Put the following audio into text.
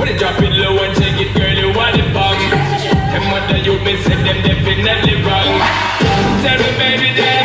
When you drop it low and take it, girl, you want it bang. Them other youth, me say them definitely wrong. Tell me, baby, that